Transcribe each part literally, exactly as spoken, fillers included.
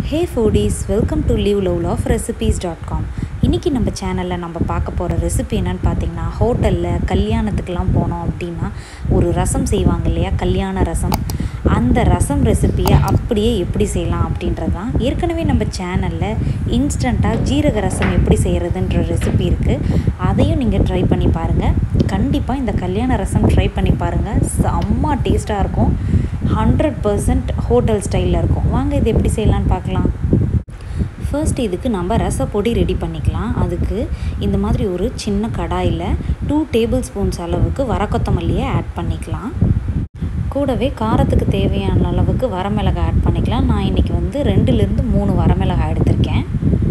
Hey foodies, welcome to live love love recipes dot com. இன்றைக்கி நம்ம சேனலில் நம்ம பார்க்க போகிற ரெசிபி என்னென்னு பார்த்தீங்கன்னா, ஹோட்டலில் கல்யாணத்துக்கெலாம் போனோம் அப்படின்னா ஒரு ரசம் செய்வாங்க இல்லையா, கல்யாண ரசம். அந்த ரசம் ரெசிப்பியை அப்படியே எப்படி செய்யலாம் அப்படின்றது தான். ஏற்கனவே நம்ம சேனலில் இன்ஸ்டண்ட்டாக ஜீரக ரசம் எப்படி செய்கிறதுன்ற ரெசிபி இருக்குது. அதையும் நீங்கள் ட்ரை பண்ணி பாருங்கள். கண்டிப்பாக இந்த கல்யாண ரசம் ட்ரை பண்ணி பாருங்கள். செம்ம டேஸ்ட்டாக இருக்கும். ஹண்ட்ரட் பர்சன்ட் ஹோட்டல் ஸ்டைலில் இருக்கும். வாங்க இது எப்படி செய்யலான்னு பார்க்கலாம். ஃபர்ஸ்ட் இதுக்கு நம்ம ரசப்பொடி ரெடி பண்ணிக்கலாம். அதுக்கு இந்த மாதிரி ஒரு சின்ன கடாயில் டூ டேபிள் ஸ்பூன்ஸ் அளவுக்கு வரக்கொத்தமல்லியை ஆட் பண்ணிக்கலாம். கூடவே காரத்துக்கு தேவையான அளவுக்கு வரமிளகாய் ஆட் பண்ணிக்கலாம். நான் இன்றைக்கி வந்து ரெண்டுலேருந்து மூணு வரமிளகாய் எடுத்திருக்கேன்.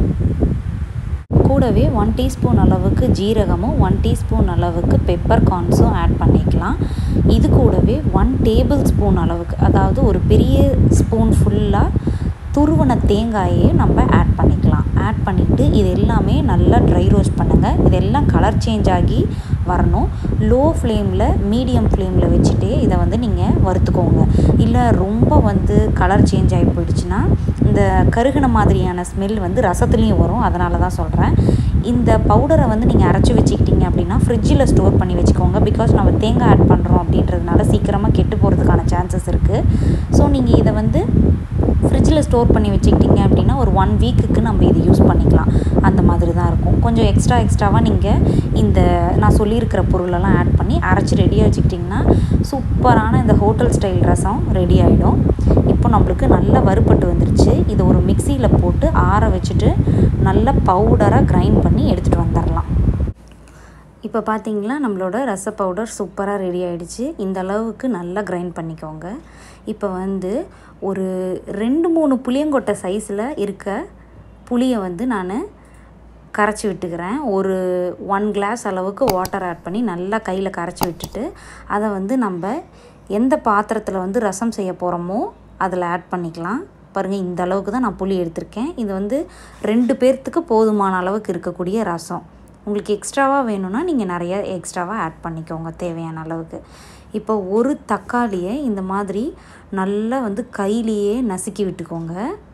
கூடவே ஒன் டீஸ்பூன் அளவுக்கு ஜீரகமும் ஒன் டீஸ்பூன் அளவுக்கு பெப்பர் கார்ன்ஸும் ஆட் பண்ணிக்கலாம். இது கூடவே ஒன் டேபிள் ஸ்பூன் அளவுக்கு, அதாவது ஒரு பெரிய ஸ்பூன் ஃபுல்லாக துருவன தேங்காயை நம்ம ஆட் பண்ணிக்கலாம். ஆட் பண்ணிவிட்டு இது எல்லாமே நல்லா ட்ரை ரோஸ்ட் பண்ணுங்கள். இதெல்லாம் கலர் சேஞ்ச் ஆகி வரணும். லோ ஃப்ளேமில் மீடியம் ஃப்ளேமில் வச்சுட்டே இதை வந்து நீங்கள் வறுத்துக்கோங்க. இல்லை ரொம்ப வந்து கலர் சேஞ்ச் ஆகி போயிடுச்சுன்னா இந்த கருகின மாதிரியான ஸ்மெல் வந்து ரசத்துலேயும் வரும். அதனால தான் சொல்கிறேன். இந்த பவுடரை வந்து நீங்கள் அரைச்சி வச்சுக்கிட்டீங்க அப்படின்னா ஃப்ரிட்ஜில் ஸ்டோர் பண்ணி வச்சுக்கோங்க. பிகாஸ் நம்ம தேங்காய் ஆட் பண்ணுறோம் அப்படின்றதுனால சீக்கிரமாக கெட்டு போகிறதுக்கான சான்சஸ் இருக்குது. ஸோ நீங்கள் இதை வந்து ஃப்ரிட்ஜில் ஸ்டோர் பண்ணி வச்சுக்கிட்டிங்க அப்படின்னா ஒரு ஒன் வீக்குக்கு நம்ம இது யூஸ் பண்ணிக்கலாம். அந்த மாதிரி தான் இருக்கும். கொஞ்சம் எக்ஸ்ட்ரா எக்ஸ்ட்ராவாக நீங்கள் இந்த நான் சொல்லியிருக்கிற பொருளெல்லாம் ஆட் பண்ணி அரைச்சி ரெடியாக வச்சுக்கிட்டிங்கன்னா சூப்பரான இந்த ஹோட்டல் ஸ்டைல் ரசம் ரெடி ஆகிடும். இப்போ நம்மளுக்கு நல்லா வறுபட்டு வந்துருச்சு. இதை ஒரு மிக்சியில் போட்டு ஆற வச்சுட்டு நல்லா பவுடராக கிரைண்ட் பண்ணி எடுத்துகிட்டு வந்துடலாம். இப்போ பார்த்தீங்களா, நம்மளோட ரச பவுடர் சூப்பராக ரெடி ஆகிடுச்சு. இந்த அளவுக்கு நல்லா கிரைண்ட் பண்ணிக்கோங்க. இப்போ வந்து ஒரு ரெண்டு மூணு புளியங்கொட்டை சைஸில் இருக்க புளியை வந்து நான் கரைச்சி விட்டுக்கிறேன். ஒரு ஒன் கிளாஸ் அளவுக்கு வாட்டர் ஆட் பண்ணி நல்லா கையில் கரைச்சி விட்டுட்டு அதை வந்து நம்ம எந்த பாத்திரத்தில் வந்து ரசம் செய்ய போகிறோமோ அதில் ஆட் பண்ணிக்கலாம். பாருங்கள், இந்த அளவுக்கு தான் நான் புளி எடுத்திருக்கேன். இது வந்து ரெண்டு பேர்த்துக்கு போதுமான அளவுக்கு இருக்கக்கூடிய ரசம். உங்களுக்கு எக்ஸ்ட்ராவாக வேணும்னா நீங்கள் நிறைய எக்ஸ்ட்ராவாக ஆட் பண்ணிக்கோங்க தேவையான அளவுக்கு. இப்போ ஒரு தக்காளியை இந்த மாதிரி நல்லா வந்து கையிலேயே நசுக்கி விட்டுக்கோங்க.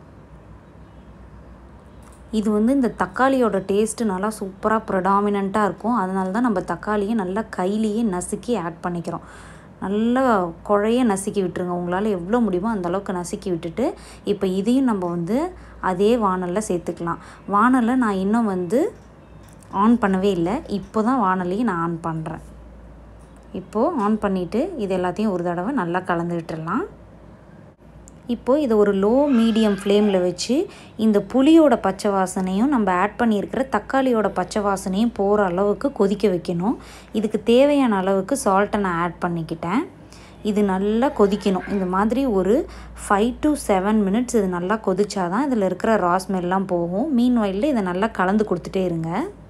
இது வந்து இந்த தக்காளியோட டேஸ்ட்டு நல்லா சூப்பராக ப்ரடாமினண்ட்டாக இருக்கும். அதனால தான் நம்ம தக்காளியை நல்லா கையிலேயே நசுக்கி ஆட் பண்ணிக்கிறோம். நல்லா குழைய நசுக்கி விட்டுருங்க. உங்களால் எவ்வளோ முடியுமோ அந்தளவுக்கு நசுக்கி விட்டுட்டு இப்போ இதையும் நம்ம வந்து அதே வாணலில் சேர்த்துக்கலாம். வாணலை நான் இன்னும் வந்து ஆன் பண்ணவே இல்லை. இப்போ தான் வாணலையும் நான் ஆன் பண்ணுறேன். இப்போது ஆன் பண்ணிவிட்டு இது எல்லாத்தையும் ஒரு தடவை நல்லா கலந்து விட்டுடலாம். இப்போது இதை ஒரு லோ மீடியம் ஃப்ளேமில் வச்சு இந்த புளியோட பச்சை வாசனையும் நம்ம ஆட் பண்ணியிருக்கிற தக்காளியோட பச்சை வாசனையும் போகிற அளவுக்கு கொதிக்க வைக்கணும். இதுக்கு தேவையான அளவுக்கு சால்ட்டை நான் ஆட் பண்ணிக்கிட்டேன். இது நல்லா கொதிக்கணும். இந்த மாதிரி ஒரு ஃபைவ் டு செவன் மினிட்ஸ் இது நல்லா கொதிச்சாதான் இதில் இருக்கிற ரா ஸ்மெல்லாம் போகும். மீன் வயலில் இதை நல்லா கலந்து கொடுத்துட்டே இருங்க.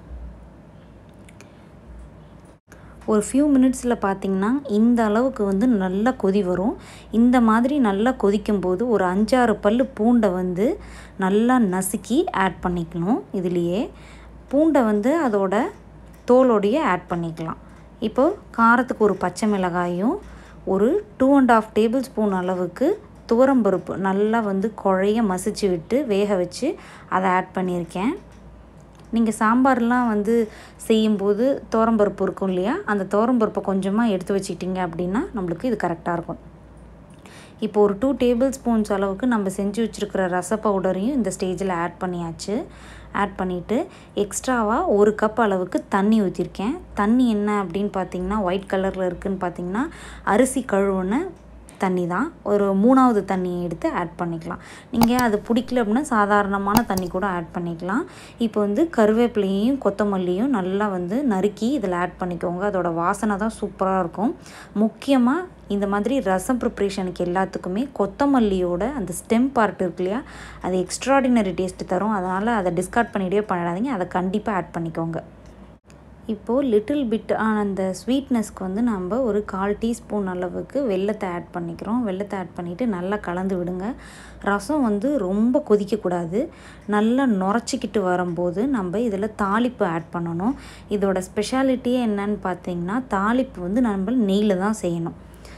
ஒரு ஃபியூ மினிட்ஸில் பார்த்திங்கன்னா இந்த அளவுக்கு வந்து நல்லா கொதி வரும். இந்த மாதிரி நல்லா கொதிக்கும்போது ஒரு அஞ்சாறு பல் பூண்டை வந்து நல்லா நசுக்கி ஆட் பண்ணிக்கணும். இதுலேயே பூண்டை வந்து அதோட தோலோடையே ஆட் பண்ணிக்கலாம். இப்போது காரத்துக்கு ஒரு பச்சை மிளகாயும் ஒரு two and half table spoon அளவுக்கு துவரம்பருப்பு நல்லா வந்து குழைய மசிச்சு விட்டு வேக வச்சு அதை ஆட் பண்ணியிருக்கேன். நீங்கள் சாம்பார்லாம் வந்து செய்யும்போது துவரம்பருப்பு இருக்கும் இல்லையா, அந்த துவரம்பருப்பை கொஞ்சமாக எடுத்து வச்சுக்கிட்டிங்க அப்படின்னா நம்மளுக்கு இது கரெக்டாக இருக்கும். இப்போ ஒரு டூ டேபிள் ஸ்பூன்ஸ் அளவுக்கு நம்ம செஞ்சு வச்சுருக்கிற ரச பவுடரையும் இந்த ஸ்டேஜில் ஆட் பண்ணியாச்சு. ஆட் பண்ணிவிட்டு எக்ஸ்ட்ராவாக ஒரு கப் அளவுக்கு தண்ணி ஊற்றிருக்கேன். தண்ணி என்ன அப்படின்னு பார்த்தீங்கன்னா ஒயிட் கலரில் இருக்குதுன்னு பார்த்தீங்கன்னா அரிசி கழுவுன தண்ணி தான். ஒரு மூணாவது தண்ணியை எடுத்து ஆட் பண்ணிக்கலாம். நீங்கள் அது பிடிக்கல அப்படின்னா சாதாரணமான தண்ணி கூட ஆட் பண்ணிக்கலாம். இப்போ வந்து கருவேப்பிலையும் கொத்தமல்லியும் நல்லா வந்து நறுக்கி இதில் ஆட் பண்ணிக்கோங்க. அதோட வாசனை தான் சூப்பராக இருக்கும். முக்கியமாக இந்த மாதிரி ரசம் ப்ரிப்ரேஷனுக்கு எல்லாத்துக்குமே கொத்தமல்லியோட அந்த ஸ்டெம் பார்ட் இருக்கு இல்லையா, அது எக்ஸ்ட்ராடினரி டேஸ்ட்டு தரும். அதனால் அதை டிஸ்கார்ட் பண்ணிகிட்டே பண்ணிடாதீங்க. அதை கண்டிப்பாக ஆட் பண்ணிக்கோங்க. இப்போது லிட்டில் பிட் அந்த ஸ்வீட்னஸ்க்கு வந்து நம்ம ஒரு கால் டீஸ்பூன் அளவுக்கு வெல்லத்தை ஆட் பண்ணிக்கிறோம். வெல்லத்தை ஆட் பண்ணிவிட்டு நல்லா கலந்து விடுங்க. ரசம் வந்து ரொம்ப கொதிக்கக்கூடாது. நல்லா நுரைச்சிக்கிட்டு வரும்போது நம்ம இதில் தாளிப்பு ஆட் பண்ணணும். இதோட ஸ்பெஷாலிட்டியே என்னன்னு பார்த்தீங்கன்னா தாளிப்பு வந்து நம்ம நெய்யில் தான் செய்யணும்.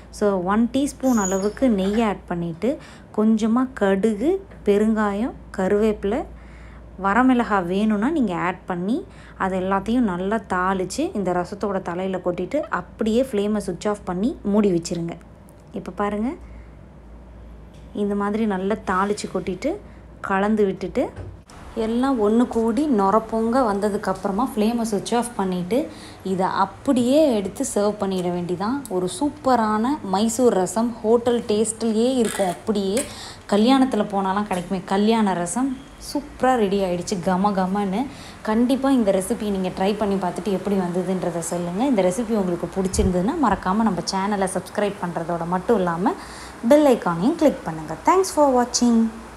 ஸோ ஒன் டீஸ்பூன் அளவுக்கு நெய் ஆட் பண்ணிவிட்டு கொஞ்சமாக கடுகு, பெருங்காயம், கருவேப்பிலை, வரமிளகாய் வேணும்னா நீங்கள் ஆட் பண்ணி அது எல்லாத்தையும் நல்லா தாளித்து இந்த ரசத்தோட தலையில் கொட்டிட்டு அப்படியே ஃப்ளேமை சுவிட்ச் ஆஃப் பண்ணி மூடி வச்சுருங்க. இப்போ பாருங்கள், இந்த மாதிரி நல்லா தாளித்து கொட்டிட்டு கலந்து விட்டுட்டு எல்லாம் ஒன்று கூடி நொரப்பொங்க வந்ததுக்கப்புறமா ஃப்ளேமை சுவிட்ச் ஆஃப் பண்ணிவிட்டு இதை அப்படியே எடுத்து சர்வ் பண்ணிட வேண்டிதான். ஒரு சூப்பரான மைசூர் ரசம் ஹோட்டல் டேஸ்ட்லேயே இருக்கும். அப்படியே கல்யாணத்தில் போனாலாம் கிடைக்குமே கல்யாண ரசம் சூப்பராக ரெடி ஆகிடுச்சு, கம கமன்னு. கண்டிப்பாக இந்த ரெசிபி நீங்கள் ட்ரை பண்ணி பார்த்துட்டு எப்படி வந்ததுன்றதை சொல்லுங்கள். இந்த ரெசிபி உங்களுக்கு பிடிச்சிருந்ததுன்னா மறக்காமல் நம்ம சேனலை சப்ஸ்கிரைப் பண்ணுறதோட மட்டும் இல்லாமல் பெல் ஐக்கானையும் கிளிக் பண்ணுங்கள். தேங்க்ஸ் ஃபார் வாட்சிங்.